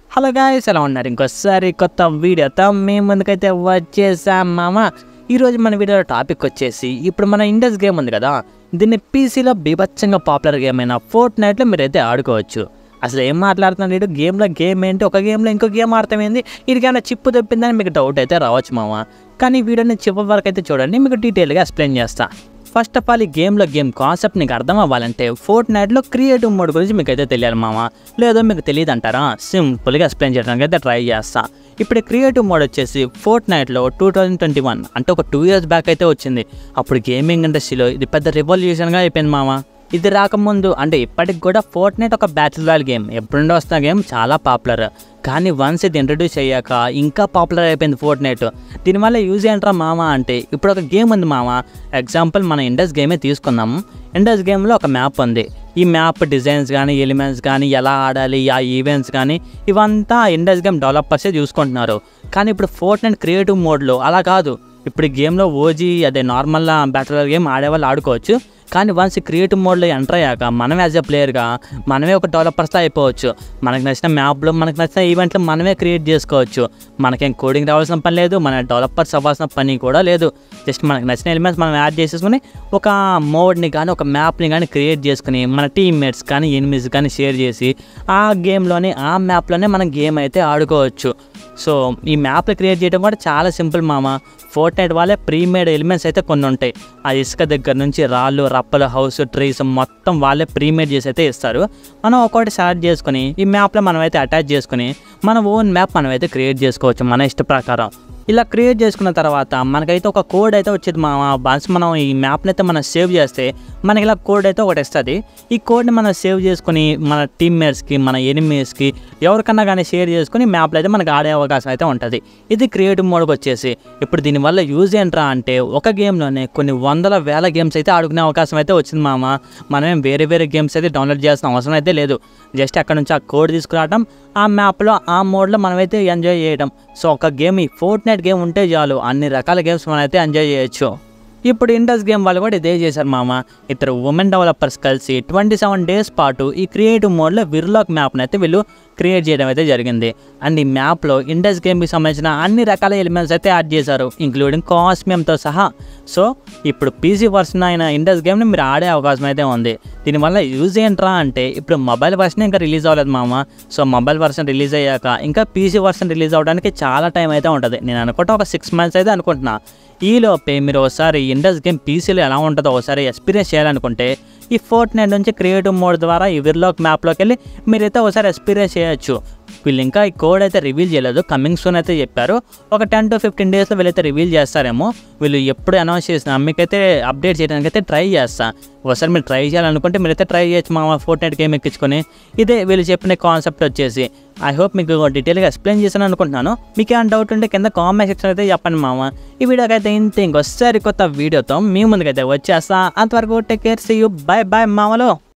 Hello guys, ఎలా ఉన్నారు? ఇంకోసారి కొత్త వీడియోతో మేము ముందుకైతే వచ్చేసాం మామ. ఈరోజు మన వీడియో టాపిక్ వచ్చేసి, ఇప్పుడు మన ఇండస్ గేమ్ ఉంది కదా, దీన్ని పీసీలో బీభత్సంగా పాపులర్ గేమ్ అయిన ఫోర్ట్నైట్లో మీరైతే ఆడుకోవచ్చు. అసలు ఏం మాట్లాడుతున్నాడు వీడు? గేమ్ ఏంటి, ఒక గేమ్లో ఇంకో గేమ్ ఆడతామేంది, వీడికైనా చిప్పు తప్పిందని మీకు డౌట్ అయితే రావచ్చు మామ. కానీ వీడియోని చివరి వరకు అయితే చూడండి, మీకు డీటెయిల్గా ఎక్స్ప్లెయిన్ చేస్తా. ఫస్ట్ ఆఫ్ ఆల్, ఈ గేమ్ కాన్సెప్ట్ నీకు అర్థం అవ్వాలంటే ఫోర్ట్నైట్లో క్రియేటివ్ మోడ్ గురించి మీకు అయితే తెలియాలి మామ. లేదో మీకు తెలియదు అంటారా? సింపుల్గా ఎక్స్ప్లెయిన్ చేయడానికి అయితే ట్రై చేస్తా. ఇప్పుడు క్రియేటివ్ మోడ్ వచ్చేసి ఫోర్ట్నైట్లో 2021 అంటే ఒక 2 years బ్యాక్ అయితే వచ్చింది. అప్పుడు గేమింగ్ ఇండస్ట్రీలో ఇది పెద్ద రెవల్యూషన్గా అయిపోయింది మామ. ఇది రాకముందు అంటే ఇప్పటికి కూడా ఫోర్ట్నైట్ ఒక బ్యాటిల్ రాయల్ గేమ్, ఎప్పుడుండో వస్తున్న గేమ్, చాలా పాపులర్. కానీ వన్స్ ఇది ఇంట్రడ్యూస్ అయ్యాక ఇంకా పాపులర్ అయిపోయింది ఫోర్ట్నైట్. దీనివల్ల యూజ్ ఏంట్రా మామ అంటే, ఇప్పుడు ఒక గేమ్ ఉంది మామ. ఎగ్జాంపుల్ మన ఇండస్ గేమే తీసుకుందాం. ఇండస్ గేమ్లో ఒక మ్యాప్ ఉంది. ఈ మ్యాప్ డిజైన్స్ కానీ, ఎలిమెంట్స్ కానీ, ఎలా ఆడాలి, ఆ ఈవెంట్స్ కానీ, ఇవంతా ఇండస్ గేమ్ డెవలపర్సే చూసుకుంటున్నారు. కానీ ఇప్పుడు ఫోర్ట్నైట్ క్రియేటివ్ మోడ్లో అలా కాదు. ఇప్పుడు ఈ గేమ్లో ఓజీ అదే నార్మల్ బ్యాటిల్ రాయల్ గేమ్ ఆడేవాళ్ళు ఆడుకోవచ్చు. కానీ వన్స్ క్రియేటివ్ మోడ్లో ఎంటర్ అయ్యాక మనం యాజ్ ఎ ప్లేయర్గా మనమే ఒక డెవలపర్స్తో అయిపోవచ్చు. మనకు నచ్చిన మ్యాప్లో, మనకు నచ్చిన ఈవెంట్లు మనమే క్రియేట్ చేసుకోవచ్చు. మనకేం కోడింగ్ రావాల్సిన పని లేదు, మన డెవలపర్స్ అవ్వాల్సిన పని కూడా లేదు. జస్ట్ మనకు నచ్చిన ఎలిమెంట్స్ మనం యాడ్ చేసేసుకుని ఒక మోడ్ని కానీ, ఒక మ్యాప్ని కానీ క్రియేట్ చేసుకుని మన టీమ్మేట్స్ కానీ, ఎనిమీస్ కానీ షేర్ చేసి ఆ గేమ్లోనే, ఆ మ్యాప్లోనే మనం గేమ్ అయితే ఆడుకోవచ్చు. సో ఈ మ్యాప్లు క్రియేట్ చేయడం కూడా చాలా సింపుల్ మామ. ఫోర్ట్నైట్ వాళ్ళే ప్రీమేడ్ ఎలిమెంట్స్ అయితే కొన్ని ఉంటాయి. ఆ ఇసుక దగ్గర నుంచి రాళ్ళు, రప్పలు, హౌస్, ట్రీస్ మొత్తం వాళ్ళే ప్రీమేడ్ చేసి అయితే ఇస్తారు. మనం ఒక్కొక్కటి సెలెక్ట్ చేసుకుని ఈ మ్యాప్లో మనం అయితే అటాచ్ చేసుకుని మన ఓన్ మ్యాప్ మనం అయితే క్రియేట్ చేసుకోవచ్చు మన ఇష్ట ప్రకారం. ఇలా క్రియేట్ చేసుకున్న తర్వాత మనకైతే ఒక కోడ్ అయితే వచ్చేది మా వన్స్ మనం ఈ మ్యాప్ని అయితే మనం సేవ్ చేస్తే మనకి ఇలా కోడ్ అయితే ఒకటి వస్తుంది. ఈ కోడ్ని మనం సేవ్ చేసుకుని మన టీమ్మేట్స్కి, మన ఎనిమీస్కి, ఎవరికన్నా కానీ షేర్ చేసుకుని మ్యాప్లో అయితే మనకు ఆడే అవకాశం అయితే ఉంటుంది. ఇది క్రియేటివ్ మోడ్కి వచ్చేసి. ఇప్పుడు దీనివల్ల యూజ్ ఏంట్రా అంటే, ఒక గేమ్లోనే కొన్ని వందల వేల గేమ్స్ అయితే ఆడుకునే అవకాశం అయితే వచ్చింది మామ. మనమేం వేరే వేరే గేమ్స్ అయితే డౌన్లోడ్ చేయాల్సిన అవసరం అయితే లేదు. జస్ట్ అక్కడ నుంచి ఆ కోడ్ తీసుకురావడం, ఆ మ్యాప్లో ఆ మోడ్లో మనమైతే ఎంజాయ్ చేయడం. సో ఒక గేమ్, ఈ ఫోర్ట్నైట్ గేమ్ ఉంటే చాలు, అన్ని రకాల గేమ్స్ మనం అయితే ఎంజాయ్ చేయొచ్చు. ఇప్పుడు ఇండస్ గేమ్ వాళ్ళు కూడా ఇదే చేశారు మామ. ఇద్దరు ఉమెన్ డెవలపర్స్ కలిసి 27 days పాటు ఈ క్రియేటివ్ మోడ్లో విర్లాక్ మ్యాప్ని అయితే వీళ్ళు క్రియేట్ చేయడం అయితే జరిగింది. అండ్ ఈ మ్యాప్లో ఇండస్ గేమ్కి సంబంధించిన అన్ని రకాల ఎలిమెంట్స్ అయితే యాడ్ చేశారు, ఇంక్లూడింగ్ కాస్మియంతో సహా. సో ఇప్పుడు పీసీ వర్షన్ అయిన ఇండస్ గేమ్ని మీరు ఆడే అవకాశం అయితే ఉంది. దీనివల్ల యూజ్ ఏంట్రా అంటే, ఇప్పుడు మొబైల్ వర్షన్ ఇంకా రిలీజ్ అవ్వలేదు మామ. సో మొబైల్ వర్షన్ రిలీజ్ అయ్యాక ఇంకా పీసీ వర్షన్ రిలీజ్ అవ్వడానికి చాలా టైం అయితే ఉంటుంది. నేను అనుకుంటా ఒక 6 months అయితే అనుకుంటున్నా. ఈలోపే మీరు ఒకసారి ఇండస్ గేమ్ పీసీలో ఎలా ఉంటుందో ఒకసారి ఎక్స్పీరియన్స్ చేయాలనుకుంటే, ఈ ఫోర్ట్నైట్ నుంచి క్రియేటివ్ మోడ్ ద్వారా ఈ విర్లాక్ మ్యాప్లోకి వెళ్ళి మీరైతే ఒకసారి ఎక్స్పీరియన్స్ చేయొచ్చు. వీళ్ళు ఇంకా ఈ కోడ్ అయితే రివీల్ చేయలేదు, కమింగ్ సూన్ అయితే చెప్పారు. ఒక 10 to 15 daysలో వీళ్ళైతే రివీల్ చేస్తారేమో. వీళ్ళు ఎప్పుడు అనౌన్స్ చేసినా మీకైతే అప్డేట్ చేయడానికి అయితే ట్రై చేస్తా. ఒకసారి మీరు ట్రై చేయాలనుకుంటే మీరైతే ట్రై చేయొచ్చు మా ఫోర్ట్నైట్ గేమ్ ఎక్కించుకొని. ఇదే వీళ్ళు చెప్పిన కాన్సెప్ట్ వచ్చేసి. ఐ హోప్ మీకు డీటెయిల్గా ఎక్స్ప్లెయిన్ చేశాను అనుకుంటున్నాను. మీకు ఏమైనా డౌట్ ఉంటే కింద కామెంట్ సెక్షన్ అయితే చెప్పండి మామ. ఈ వీడియోకి అయితే ఇంతే. ఇంకోసారి కొత్త వీడియోతో మీ ముందుకైతే వచ్చేస్తా. అంతవరకు take care, see you, bye bye మామలో.